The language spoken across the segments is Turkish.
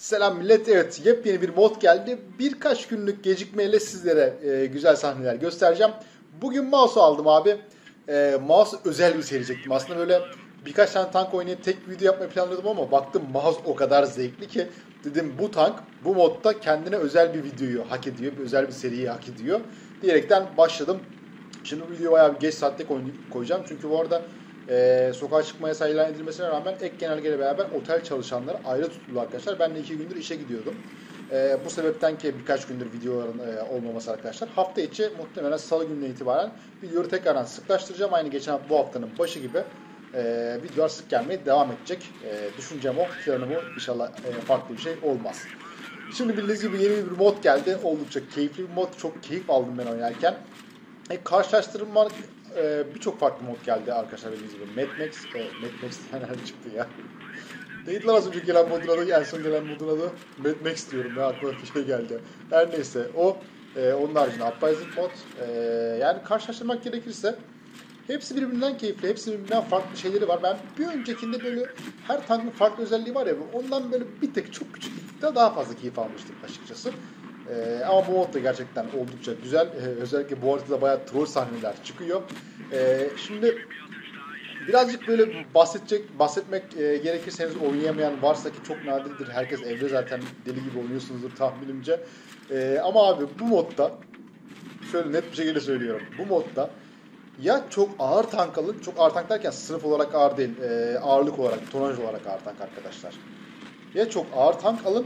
Selam millet. Evet, yepyeni bir mod geldi. Birkaç günlük gecikmeyle sizlere güzel sahneler göstereceğim. Bugün mouse aldım abi. Mouse özel bir seri çektim. Aslında böyle birkaç tane tank oynayıp tek bir video yapmayı planlıyordum ama baktım mouse o kadar zevkli ki dedim bu tank bu modda kendine özel bir videoyu hak ediyor. Özel bir seriyi hak ediyor. Diyerekten başladım. Şimdi bu videoyu bayağı bir geç saatte koyacağım. Çünkü bu arada sokağa çıkma yasağı ilan edilmesine rağmen ek genelgeyle beraber otel çalışanları ayrı tutuldu arkadaşlar. Ben de 2 gündür işe gidiyordum. Bu sebepten ki birkaç gündür videoların olmaması arkadaşlar. Hafta içi muhtemelen salı gününden itibaren videoları tekrardan sıklaştıracağım. Aynı geçen bu haftanın başı gibi videolar sık gelmeye devam edecek. Düşüncem o. Planım o. İnşallah farklı bir şey olmaz. Şimdi bildiğiniz gibi yeni bir mod geldi. Oldukça keyifli bir mod. Çok keyif aldım ben oynarken. Karşılaştırma birçok farklı mod geldi arkadaşlar bildiğiniz gibi. Mad Max diyenler çıktı ya. Neydi lan az önce gelen modun adı, en son gelen modun adı? Mad Max diyorum ya, aklıma bir şey geldi. Her neyse o, onun haricinde Uprising mod. Yani karşılaştırmak gerekirse hepsi birbirinden keyifli, hepsi birbirinden farklı şeyleri var. Ben bir öncekinde böyle her tankın farklı özelliği var ya, ondan böyle bir tek çok küçük daha fazla keyif almıştım açıkçası. Ama bu mod da gerçekten oldukça güzel. Özellikle bu haritada bayağı troll sahneler çıkıyor. Şimdi birazcık böyle bahsetmek gerekirseniz oynayamayan varsa ki çok nadirdir. Herkes evde zaten deli gibi oynuyorsunuzdur tahminimce. Ama abi bu modda şöyle net bir şekilde söylüyorum. Bu modda ya çok ağır tank alın. Çok ağır tank derken sınıf olarak ağır değil. Ağırlık olarak, tonaj olarak ağır tank arkadaşlar. Ya çok ağır tank alın.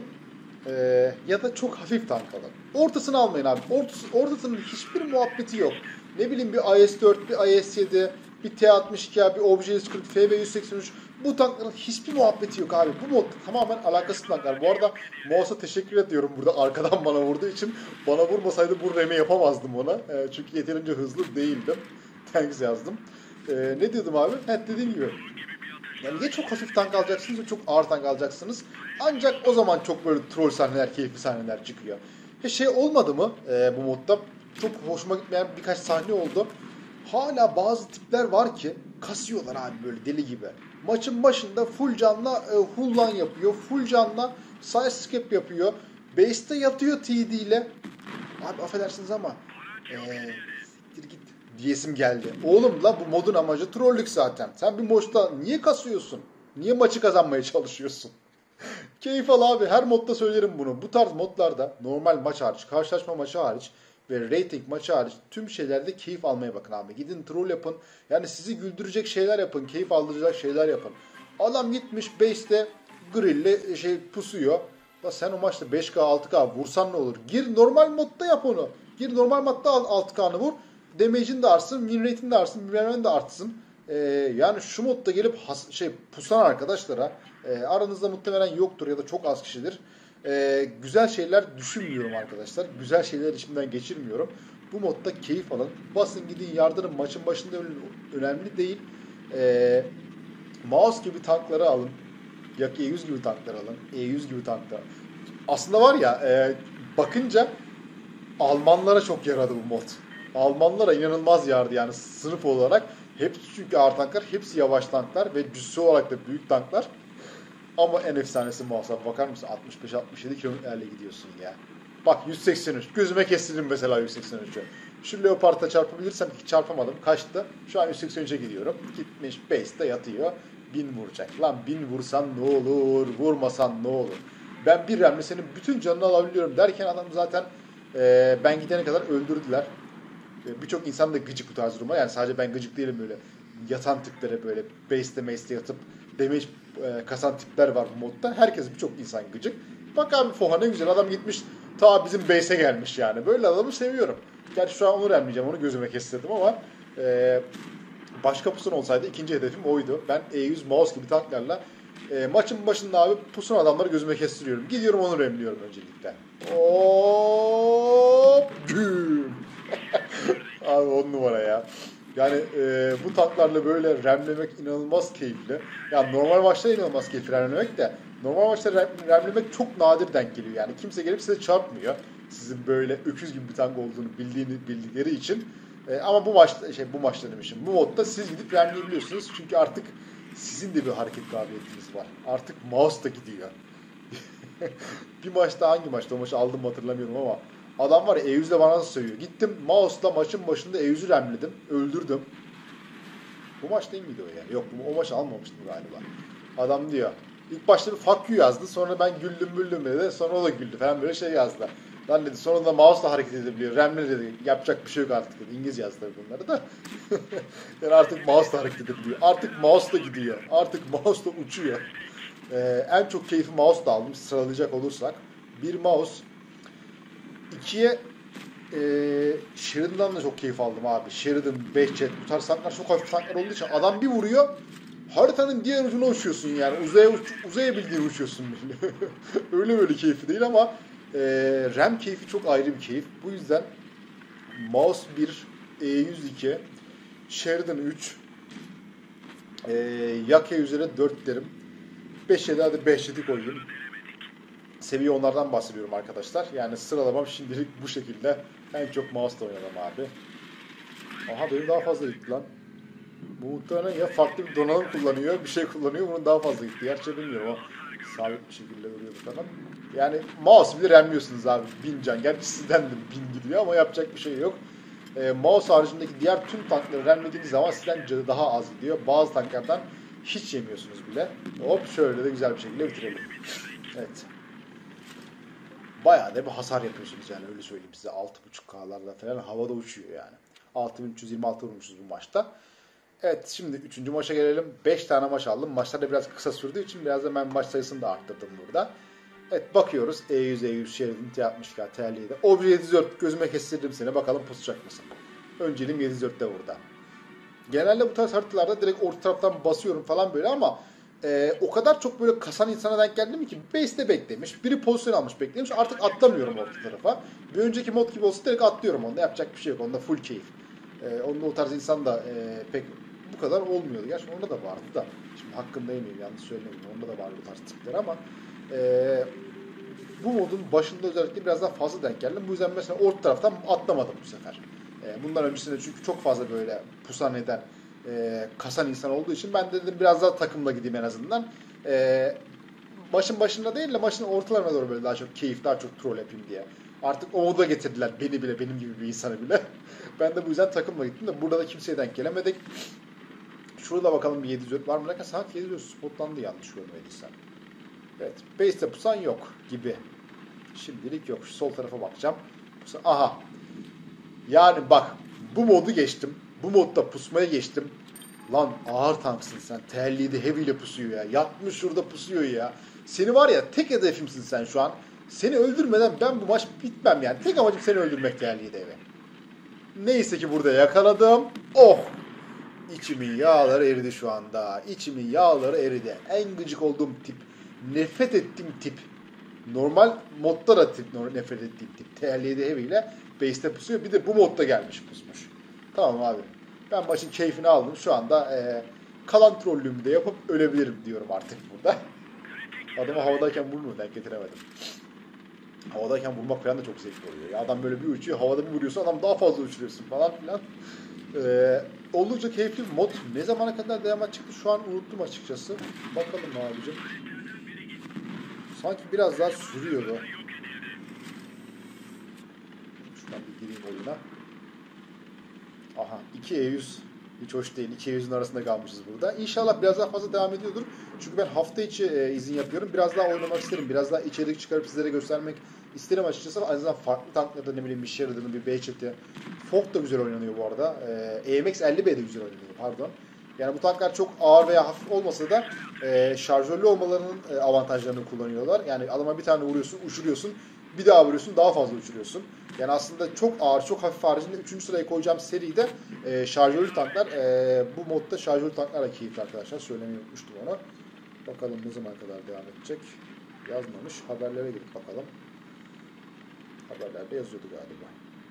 Ya da çok hafif tank alın. Ortasını almayın abi. Ortasının hiçbir muhabbeti yok. Ne bileyim bir IS-4, bir IS-7, bir T-62, bir Obje-140, FV-183. Bu tankların hiçbir muhabbeti yok abi. Bu mod tamamen alakasız tanklar. Bu arada mouse'a teşekkür ediyorum burada arkadan bana vurduğu için. Bana vurmasaydı bu remi yapamazdım ona. Çünkü yeterince hızlı değildim. Thanks yazdım. Ne diyordum abi? Dediğim gibi. Yani ya çok hafif tank alacaksınız ya çok ağır tank alacaksınız. Ancak o zaman çok böyle troll sahneler, keyifli sahneler çıkıyor. Şey olmadı mı bu modda? Çok hoşuma gitmeyen birkaç sahne oldu. Hala bazı tipler var ki kasıyorlar abi böyle deli gibi. Maçın başında full canla hullan yapıyor. Full canla side skip yapıyor. Base'te yatıyor TD ile. Abi affedersiniz ama git diyesim geldi. Oğlum la bu modun amacı trollük zaten. Sen bir maçta niye kasıyorsun? Niye maçı kazanmaya çalışıyorsun? Keyif al abi. Her modda söylerim bunu. Bu tarz modlarda normal maç hariç, karşılaşma maçı hariç ve rating maçı hariç tüm şeylerde keyif almaya bakın abi. Gidin troll yapın. Yani sizi güldürecek şeyler yapın. Keyif aldıracak şeyler yapın. Adam gitmiş base'te grille pusuyor. Da sen o maçta 5K 6K vursan ne olur? Gir normal modda yap onu. Gir normal modda 6K'nı vur. Damage'in de artsın, win rate'in de artsın, bilmem de artsın. Yani şu modda gelip pusan arkadaşlara aranızda muhtemelen yoktur ya da çok az kişidir. Güzel şeyler düşünmüyorum arkadaşlar. Güzel şeyler içimden geçirmiyorum. Bu modda keyif alın. Basın gidin yardırın. Maçın başında önemli değil. Mouse gibi tankları alın. Yak E100 gibi tanklar alın. E100 gibi tanklar. Aslında var ya bakınca Almanlara çok yaradı bu mod. Almanlara inanılmaz yardı yani sınıf olarak. Hepsi çünkü ağır tanklar, hepsi yavaş tanklar ve cüssü olarak da büyük tanklar. Ama en efsanesi muhasebe. Bakar mısın? 65-67 kilometrelerle gidiyorsun ya. Bak 183. Gözüme kestirdim mesela 183'ü. Şu Leopard'a çarpabilirsem hiç çarpamadım. Kaçtı? Şu an 183'e gidiyorum. Gitmiş base'de yatıyor. 1000 vuracak. Lan 1000 vursan ne olur? Vurmasan ne olur? Ben bir remle senin bütün canını alabiliyorum derken adam zaten ben gidene kadar öldürdüler. Birçok insan da gıcık bu tarz duruma. Yani sadece ben gıcık değilim böyle. Yatan tiplere böyle base'de yatıp damage kasan tipler var bu modda. Birçok insan gıcık. Bak abi Foha ne güzel adam gitmiş ta bizim base'e gelmiş yani. Böyle adamı seviyorum. Gerçi şu an onu remleyeceğim. Onu gözüme kestirdim ama başka pusun olsaydı ikinci hedefim oydu. Ben E100 mouse gibi tanklarla maçın başında abi pusun adamları gözüme kestiriyorum. Gidiyorum onu remliyorum öncelikle. Hop! Güm! Abi 10 numara ya. Yani bu tanklarla böyle remlemek inanılmaz keyifli. Yani normal maçta inanılmaz keyifli remlemek de normal maçta remlemek çok nadir denk geliyor. Yani kimse gelip size çarpmıyor. Sizin böyle öküz gibi bir tank olduğunu bildikleri için. Ama bu maçta demişim. Bu modda siz gidip remleyebiliyorsunuz. Çünkü artık sizin de bir hareket kabiliyetiniz var. Artık mouse da gidiyor. Bir maçta, hangi maçta o maçı aldım mı hatırlamıyorum ama adam var ya E100'le bana nasıl sövüyor. Gittim mouse'la maçın başında E100'ü remledim. Öldürdüm. Bu maç değil miydi o ya? Yok, o maçı almamıştım galiba. Adam diyor. İlk başta bir fuck you yazdı. Sonra ben güldüm dedi. Sonra o da güldü falan, böyle şey yazdı. Lan dedi, sonra da mouse'la hareket edebiliyor. Remle dedi. Yapacak bir şey yok artık dedi. İngilizce yazdı tabii bunları da. Yani artık mouse'la hareket edebiliyor. Artık mouse'la gidiyor. Artık mouse'la uçuyor. En çok keyfi mouse'la aldım sıralayacak olursak. Bir mouse. İkiye Sheridan'dan da çok keyif aldım abi. Sheridan, Behçet, bu tarz tanklar çok hafif tanklar olduğu için adam bir vuruyor, haritanın diğer ucuna uçuyorsun yani. Uzaya bildiğin uçuyorsun. Öyle böyle keyfi değil ama RAM keyfi çok ayrı bir keyif. Bu yüzden mouse 1, E102, Sheridan 3, Yake üzerine 4 derim. 5'e de hadi Behçet'i koyayım. Seviye onlardan bahsediyorum arkadaşlar. Yani sıralamam şimdilik bu şekilde. En çok mouse'la oynadım abi. Aha, benim daha fazla gitti lan. Bu muhtemelen ya farklı bir donanım kullanıyor, bir şey kullanıyor, bunun daha fazla gitti. Gerçi bilmiyorum, o sabit bir şekilde duruyordu falan. Yani mouse bile remliyorsunuz abi. 1000 can. Gerçi sizden de 1000 gidiyor ama yapacak bir şey yok. Mouse haricindeki diğer tüm tankları remlediğiniz zaman sizden canı daha az gidiyor. Bazı tanklardan hiç yemiyorsunuz bile. Hop, şöyle de güzel bir şekilde bitirelim. Evet. Bayağı da bir hasar yapıyorsunuz yani, öyle söyleyeyim size. 6.5K'larla falan havada uçuyor yani. 6326 vurmuşuz bu maçta. Evet, şimdi 3. maça gelelim. 5 tane maç aldım. Maçlar da biraz kısa sürdüğü için biraz da ben maç sayısını da arttırdım burada. Evet, bakıyoruz. E100, Sheridan, T60K, T57. Obje 704 gözüme kestirdim seni. Bakalım pusacak mısın? Önceliğim 704'te burada. Genelde bu tarz haritalarda direkt orta taraftan basıyorum falan böyle ama o kadar çok böyle kasan insana denk geldim ki base'de beklemiş. Biri pozisyon almış beklemiş. Artık atlamıyorum orta tarafa. Bir önceki mod gibi olsa direkt atlıyorum onda. Yapacak bir şey yok. Onda full keyif. Onda o tarz insan da pek bu kadar olmuyordu. Gerçi onda da vardı da. Şimdi hakkında yemeyeyim, yanlış söylemeyeyim. Onda da vardı bu tarz tipler ama bu modun başında özellikle biraz daha fazla denk geldim. Bu yüzden mesela orta taraftan atlamadım bu sefer. Bundan öncesinde çünkü çok fazla böyle pusan eden, kasan insan olduğu için ben de dedim biraz daha takımla gideyim en azından. Maçın başında değil de maçın ortalarına doğru böyle daha çok keyif, daha çok troll yapayım diye. Artık o moda getirdiler beni bile, benim gibi bir insanı bile. Ben de bu yüzden takımla gittim de burada da kimseye denk gelemedik. Şurada bakalım bir 704 var mı? Lakin sanki 704 spotlandı yanlış görmediysem. Evet. Base'de pusan yok gibi. Şimdilik yok. Şu sol tarafa bakacağım. Aha. Yani bak, bu modu geçtim. Bu modda pusmaya geçtim. Lan ağır tanksın sen. T57 heavy ile pusuyor ya. Yatmış şurada pusuyor ya. Seni var ya, tek hedefimsin sen şu an. Seni öldürmeden ben bu maç bitmem yani. Tek amacım seni öldürmek T57 eve. Neyse ki burada yakaladım. Oh! İçimin yağları eridi şu anda. İçimin yağları eridi. En gıcık olduğum tip. Nefret ettiğim tip. Normal modda da nefret ettiğim tip. T57 heavy ile base'te pusuyor. Bir de bu modda gelmiş pusmuş. Tamam abi. Ben maçın keyfini aldım. Şu anda kalan trollümü de yapıp ölebilirim diyorum artık burada. Adamı havadayken vurmuyor. Denk getiremedim. Havadayken vurmak falan da çok zevkli oluyor. Ya adam böyle bir uçuyor. Havada bir vuruyorsun, adam daha fazla uçuruyorsun falan filan. Oldukça keyifli bir mod. Ne zamana kadar devam çıktı şu an unuttum açıkçası. Bakalım abicim. Sanki biraz daha sürüyordu. Şuradan bir gireyim oyuna. Aha, 2E100 hiç hoş değil. 2E100'ün arasında kalmışız burada. İnşallah biraz daha fazla devam ediyordur. Çünkü ben hafta içi izin yapıyorum. Biraz daha oynamak isterim. Biraz daha içerik çıkarıp sizlere göstermek isterim açıkçası. Aynı zamanda farklı tanklarda ne bileyim bir Sheridan'ın, bir Behçet'i. Fok da güzel oynanıyor bu arada. EMX 50B de güzel oynanıyor, pardon. Yani bu tanklar çok ağır veya hafif olmasa da şarjörlü olmalarının avantajlarını kullanıyorlar. Yani adama bir tane vuruyorsun, uçuruyorsun. Bir daha vuruyorsun, daha fazla uçuruyorsun. Yani aslında çok ağır, çok hafif haricinde 3. sıraya koyacağım seride şarjörlü tanklar. Bu modda şarjörlü tanklarla keyifli arkadaşlar. Söylemeyi unutmuştum ona. Bakalım ne zaman kadar devam edecek. Yazmamış. Haberlere girip bakalım. Haberlerde yazıyordu galiba.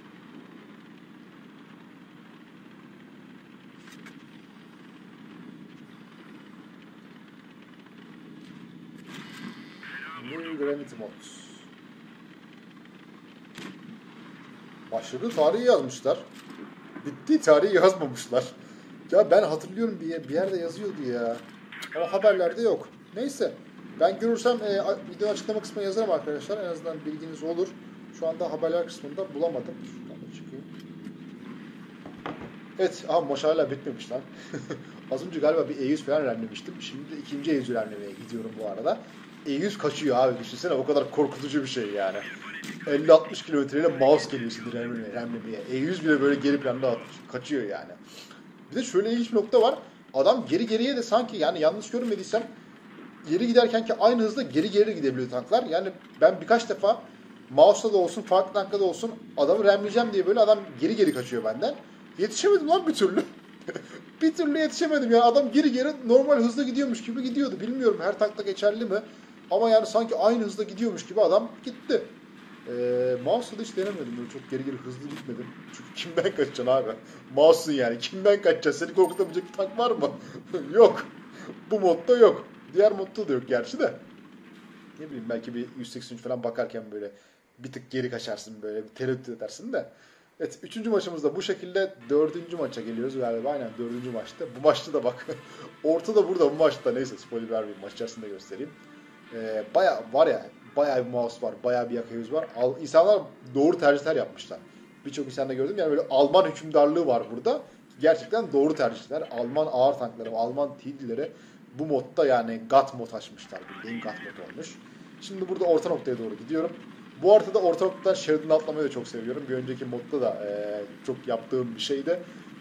New Granite Mod. Başladığı tarihi yazmışlar. Bittiği tarihi yazmamışlar. Ya ben hatırlıyorum bir yerde yazıyordu ya. Ama haberlerde yok. Neyse. Ben görürsem video açıklama kısmına yazarım arkadaşlar. En azından bilginiz olur. Şu anda haberler kısmında bulamadım. Şuradan da çıkayım. Evet, maç hala bitmemiş lan. Az önce galiba bir E100 falan renlemiştim. Şimdi de ikinci E100 renlemeye gidiyorum bu arada. E100 kaçıyor abi, düşünsene, o kadar korkutucu bir şey yani. 50-60 kilometreyle mouse geliyor şimdi renlemeye. E100 bile böyle geri planda kaçıyor yani. Bir de şöyle ilginç bir nokta var. Adam geriye de sanki, yani yanlış görmediysem, geri giderken ki aynı hızda geri gidebiliyor tanklar. Yani ben birkaç defa mouse'la da olsun, farklı tankla da olsun adamı remleyeceğim diye böyle adam geri kaçıyor benden. Yetişemedim lan bir türlü. Bir türlü yetişemedim ya. Adam geri normal hızda gidiyormuş gibi gidiyordu. Bilmiyorum her tankta geçerli mi? Ama yani sanki aynı hızda gidiyormuş gibi adam gitti. Mouse'la da hiç denemedim. Böyle çok geri hızlı gitmedim. Çünkü kimden kaçacaksın abi? Mouse'un yani. Kimden kaçacaksın? Seni korkutabilecek bir tank var mı? Yok. Bu modda yok. Diğer modda da yok gerçi de. Ne bileyim, belki bir 183 falan bakarken böyle bir tık geri kaçarsın, böyle bir tereddüt edersin de. Evet, 3. maçımızda bu şekilde 4. maça geliyoruz galiba. Aynen 4. maçta. Bu maçta da bak. Ortada burada bu maçta. Neyse, spoiler vermeyeyim. Maç içerisinde göstereyim. Baya var ya. Baya bir mouse var. Baya bir yaka yüz var. İnsanlar doğru tercihler yapmışlar. Birçok insanda gördüm. Yani böyle Alman hükümdarlığı var burada. Gerçekten doğru tercihler. Alman ağır tankları, Alman TD'leri bu modda yani GAT mod açmışlar. Bildiğin GAT mod olmuş. Şimdi burada orta noktaya doğru gidiyorum. Bu haritada orta noktadan Sheridan'ı atlamayı da çok seviyorum. Bir önceki modda da çok yaptığım bir şeydi.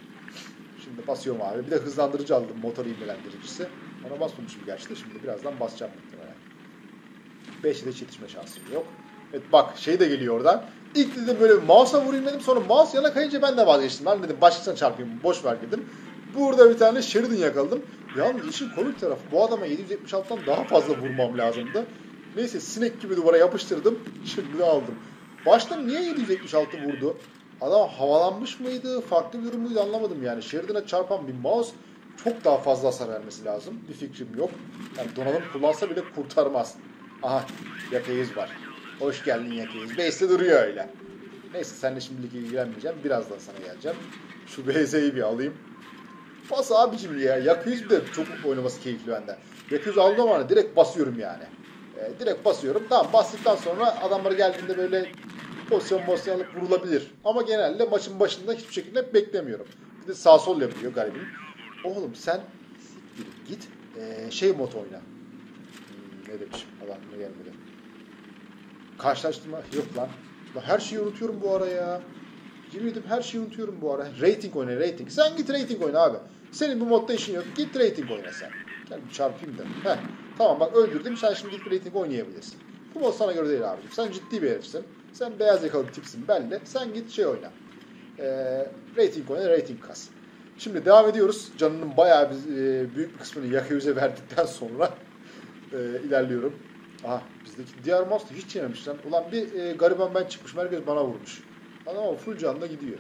Şimdi basıyorum abi. Bir de hızlandırıcı aldım. Motor ivmelendiricisi. Ona basmamışım gerçi de. Şimdi birazdan basacağım muhtemelen. 5'e de yetişme şansım yok. Evet bak, şey de geliyor oradan. İlk dedim böyle mouse'a vurayım dedim. Sonra mouse yana kayınca ben de vazgeçtim. Ben dedim başkasına çarpayım. Boş ver dedim. Burada bir tane Sheridan yakaladım. Yalnız işin komik tarafı, bu adama 776'dan daha fazla vurmam lazımdı. Neyse, sinek gibi duvara yapıştırdım. Şimdi de aldım. Başta niye 776 vurdu? Adam havalanmış mıydı? Farklı bir durum muydu anlamadım yani. Sheridan'a çarpan bir mouse çok daha fazla hasar vermesi lazım. Bir fikrim yok. Yani donanım kullansa bile kurtarmaz. Aha, Yaka-100 var. Hoş geldin Yaka-100. Base'de duruyor öyle. Neyse, seninle şimdilik ilgilenmeyeceğim. Birazdan sana geleceğim. Şu BZ'yi bir alayım. Bas abicim ya. Yaka-100 de çok oynaması keyifli bende. Yaka-100 aldığım zaman direkt basıyorum yani. Direkt basıyorum. Tamam, bastıktan sonra adamlara geldiğinde böyle pozisyon alıp vurulabilir. Ama genelde maçın başında hiçbir şekilde beklemiyorum. Bir de sağ sol yapıyor garibim. Oğlum sen git şey mod oyna. Ne demişim? Adamına gelmedi. Karşılaştırma yok lan. Her şeyi unutuyorum bu ara ya. Yemin ederim her şeyi unutuyorum bu ara. Rating oyna, rating. Sen git rating oyna abi. Senin bu modda işin yok. Git rating oyna sen. Gel bir çarpayım da. Heh. Tamam bak, öldürdüm. Sen şimdi git rating oynayabilirsin. Bu mod sana göre değil abicim. Sen ciddi bir herifsin. Sen beyaz yakalı bir tipsin belli. Sen git şey oyna. Rating oyna, rating kas. Şimdi devam ediyoruz. Canının bayağı büyük bir kısmını Yaka-100'e verdikten sonra ilerliyorum. Aha, bizdeki diğer mouse da hiç yememiş lan. Ulan bir gariban ben çıkmışım. Herkes bana vurmuş. Ama full canla gidiyor.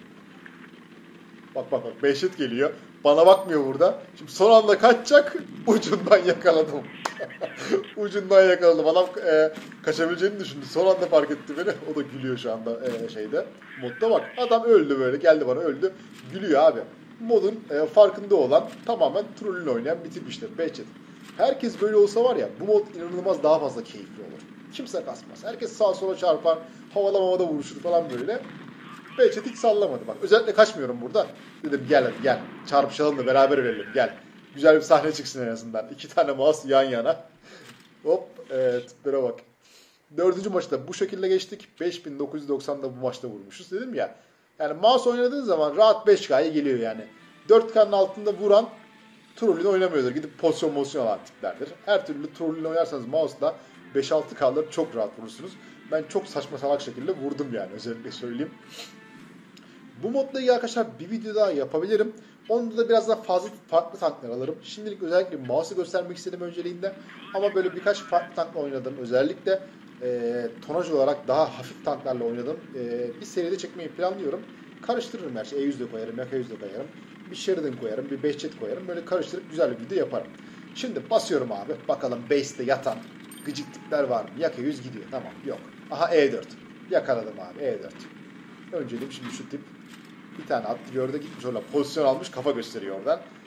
Bak Behçet geliyor. Bana bakmıyor burada. Şimdi son anda kaçacak. Ucundan yakaladım. Ucundan yakaladım. Adam kaçabileceğini düşündü. Son anda fark etti beni. O da gülüyor şu anda şeyde. Modda bak. Adam öldü böyle. Geldi bana öldü. Gülüyor abi. Modun farkında olan, tamamen trollünü oynayan bir tip işte. Behçet. Herkes böyle olsa var ya, bu mod inanılmaz daha fazla keyifli olur. Kimse kasmaz. Herkes sağa sola çarpar. Havalamada vuruşur falan böyle. Behçet hiç sallamadı bak. Özellikle kaçmıyorum burada. Dedim gel hadi gel. Çarpışalım da beraber ölelim gel. Güzel bir sahne çıksın en azından. 2 tane mouse yan yana. Hop, tiplere bak. 4. maçta bu şekilde geçtik. 5990'da bu maçta vurmuşuz dedim ya. Yani mouse oynadığın zaman rahat 5K'ya geliyor yani. 4K'nın altında vuran trollünü oynamıyordur. Gidip pozisyon alan tiplerdir. Her türlü trollünü oynarsanız mouse'la 5-6K'ları çok rahat vurursunuz. Ben çok saçma salak şekilde vurdum yani, özellikle söyleyeyim. Bu modla ilgili arkadaşlar bir video daha yapabilirim. Onda da biraz daha farklı tanklar alırım. Şimdilik özellikle mouse'u göstermek istedim önceliğinde. Ama böyle birkaç farklı tankla oynadım. Özellikle tonaj olarak daha hafif tanklarla oynadım. Bir seride çekmeyi planlıyorum. Karıştırırım her şeyi. E100 de koyarım, Yaka-100 de koyarım. Bir Sheridan koyarım, bir Behçet koyarım. Böyle karıştırıp güzel bir video yaparım. Şimdi basıyorum abi. Bakalım base'te yatan gıcık tipler var mı? Yaka-100 gidiyor. Tamam, yok. Aha, E4. Yakaladım abi, E4. Önceliğim şimdi şu tip. Bir tane attı, gördü, gitmiş orada pozisyon almış, kafa gösteriyor oradan.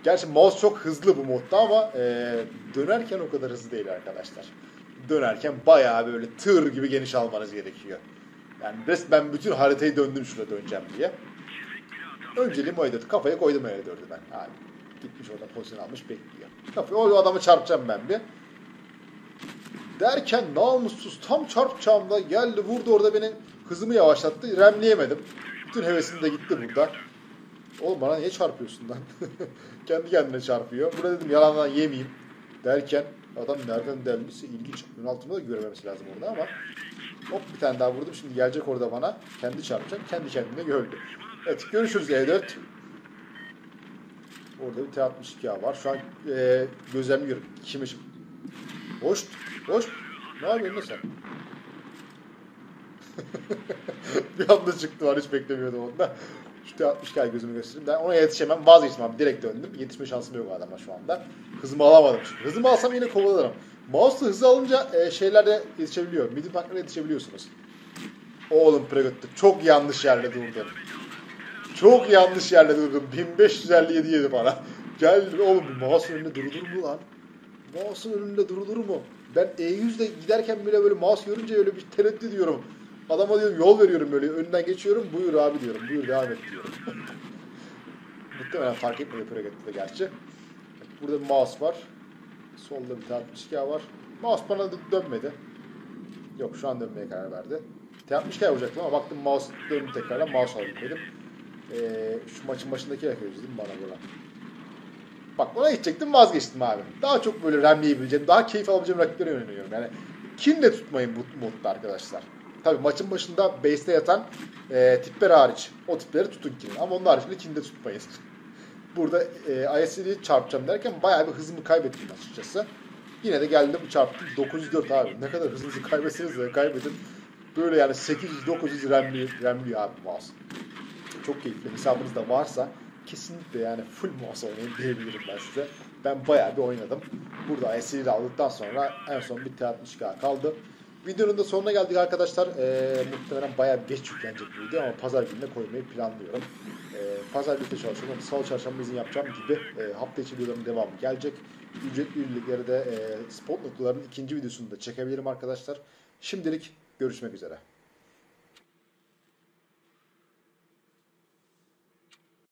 Gerçi mouse çok hızlı bu modda ama dönerken o kadar hızlı değil arkadaşlar. Dönerken bayağı böyle tır gibi geniş almanız gerekiyor. Yani resmen bütün haritayı döndüm şurada döneceğim diye. Önceliğim o E4. Kafaya koydum E4'ü ben. Abi. Gitmiş orada pozisyon almış bekliyor. Kafaya o adamı çarpacağım ben bir. Derken namussuz tam çarpacağımda geldi vurdu orada beni. Hızımı yavaşlattı. Remleyemedim. Bütün hevesim de gitti burada. Oğlum bana niye çarpıyorsun lan? Kendi kendine çarpıyor. Burada dedim yalandan yemeyeyim. Derken adam nereden delmişse ilginç. Ön altımda da görmemesi lazım orada ama. Hop bir tane daha vurdum. Şimdi gelecek orada bana. Kendi çarpacak. Kendi kendine gördü. Evet görüşürüz E4. Orada bir T-62A var. Şu an gözlemliyorum. Kime çık? Hoş. Hoş. Ne yapıyorsun sen? Bir anda çıktı var. Hiç beklemiyordum onda. Şu T-62A'yı gözümü göstereyim. Ben ona yetişemem. Vazgeçtim abi. Direkt döndüm. Yetişme şansım yok adama şu anda. Hızımı alamadım. Şimdi. Hızımı alsam yine kovalarım. Mouse'la hızı alınca şeylerde yetişebiliyor. Midi parklara yetişebiliyorsunuz. Oğlum Pregott'ta çok yanlış yerde durdum. Çok yanlış yerde durdum. 1557 yedi bana. Gel oğlum mouse'un önünde durulur mu lan? Mouse'un önünde durulur mu? Ben E100'de giderken bile böyle mouse görünce öyle bir tereddüt ediyorum. Adama diyorum yol veriyorum böyle önünden geçiyorum. Buyur abi diyorum. Buyur devam et diyorum. Muhtemelen fark etmedi Pregott'ta gerçi. Burada bir mouse var. Solda bir T-62 var. Mouse bana dönmedi. Yok şu an dönmeye karar verdi. T-62 vuracaktım ama baktım mouse döndü tekrardan mouse alayım dedim. Şu maçın başındaki rakı değil mi bana böyle? Bak ona gidecektim vazgeçtim abi. Daha çok böyle remleyebileceğim, daha keyif alabileceğim rakiplere yöneliyorum. Yani kinle tutmayın bu modda arkadaşlar. Tabii maçın başında base'te yatan tipler hariç. O tipleri tutun kinin. Ama onun haricinde kinde tutmayın. Burada ISD'yi çarpacağım derken bayağı bir hızımı kaybettim açıkçası. Yine de geldim çarptım. 904 abi. Ne kadar hızınızı kaybetseniz de kaybedin. Böyle yani 800-900 remliyor abi mouse. Çok keyifli. Hesabınız da varsa kesinlikle yani full mouse oynayın diyebilirim ben size. Ben bayağı bir oynadım. Burada ISD'yi aldıktan sonra en son bir T-62 kaldı. Videonun da sonuna geldik arkadaşlar. Muhtemelen bayağı bir geç yüklenecek bir video ama pazar gününe koymayı planlıyorum. Pazar günü çalışıyorum. Salı çarşamba izin yapacağım gibi hafta içi videoların devamı gelecek. Ücretli üyelikleri de spot noktalarının ikinci videosunu da çekebilirim arkadaşlar. Şimdilik görüşmek üzere.